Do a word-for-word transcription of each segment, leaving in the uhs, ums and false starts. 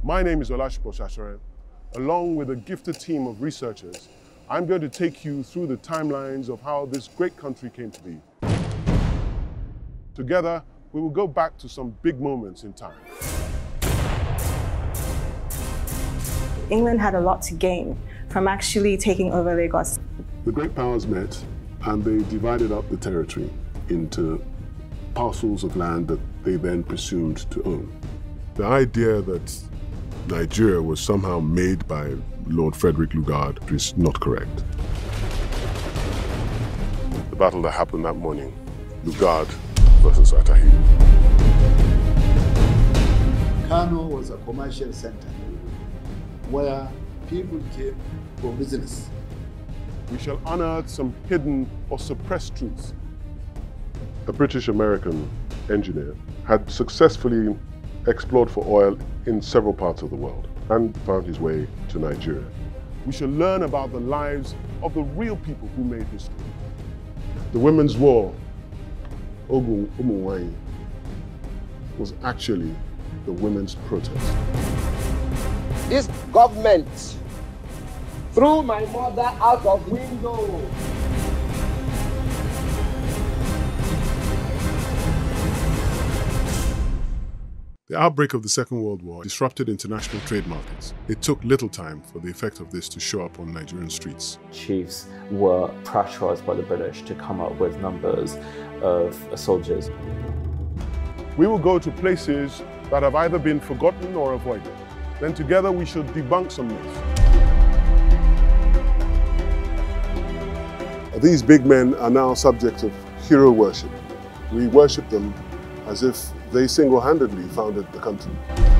My name is Supo Shasore. Along with a gifted team of researchers, I'm going to take you through the timelines of how this great country came to be. Together, we will go back to some big moments in time. England had a lot to gain from actually taking over Lagos. The great powers met and they divided up the territory into parcels of land that they then presumed to own. The idea that Nigeria was somehow made by Lord Frederick Lugard is not correct. The battle that happened that morning, Lugard versus Atahiru. Kano was a commercial center where people came for business. We shall unearth some hidden or suppressed truths. A British-American engineer had successfully explored for oil in several parts of the world and found his way to Nigeria. We shall learn about the lives of the real people who made history. The Women's War, Ogun Umuwanyi, was actually the women's protest. This government threw my mother out of window. The outbreak of the Second World War disrupted international trade markets. It took little time for the effect of this to show up on Nigerian streets. Chiefs were pressurized by the British to come up with numbers of soldiers. We will go to places that have either been forgotten or avoided. Then together we shall debunk some myths. These big men are now subjects of hero worship. We worship them as if they single-handedly founded the country.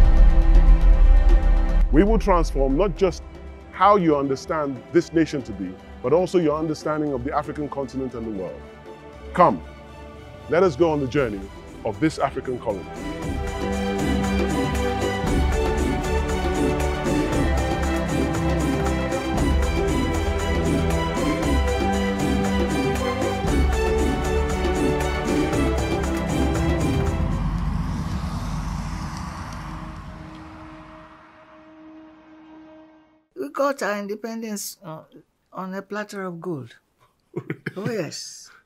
We will transform not just how you understand this nation to be, but also your understanding of the African continent and the world. Come, let us go on the journey of this African colony. We got our independence uh, on a platter of gold. Oh, yes.